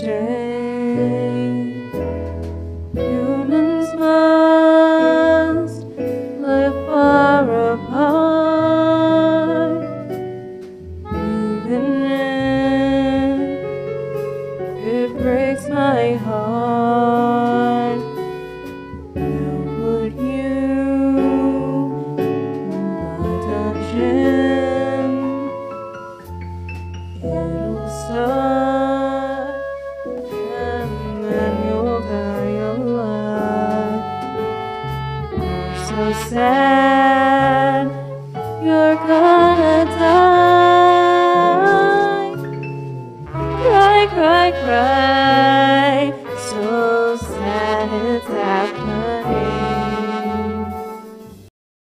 shame. Humans must live far apart, even if it breaks my heart. Now put you in adoption. It'll start, and then you'll die alive. You're so sad, you're gonna die. Cry, cry, cry.